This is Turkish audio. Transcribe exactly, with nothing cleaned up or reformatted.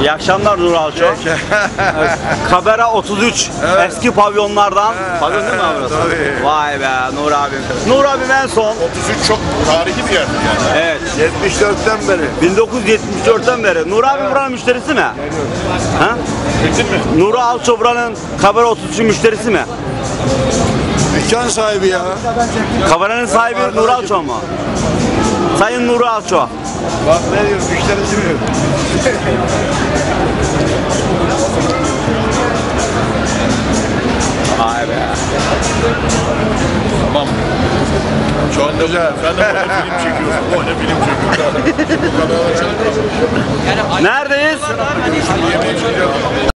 İyi akşamlar Nur Alço. Kabera otuz üç, evet. Eski pavyonlardan. Evet, pavyon değil mi abi burası? Tabii. Vay be Nur abim. Nur abim en son. otuz üç çok tarihi bir yer yani. Evet. yetmiş dörtten beri. bin dokuz yüz yetmiş dörtten beri. Nur abi evet. Buranın müşterisi mi? Ha? Bildin mi? Nur Alço buranın Kabera otuz üçün müşterisi mi? Dükkan sahibi ya. Kaberanın sahibi evet, Nur Alço mu? Sayın Nur Alço. Bak ne diyor, müşterisi mi? Vay be. Tamam. Şu anda güzel. Sen de böyle film çekiyorsun. Böyle film çekiyorsun. Neredeyiz? Yemeğe gidiyorum.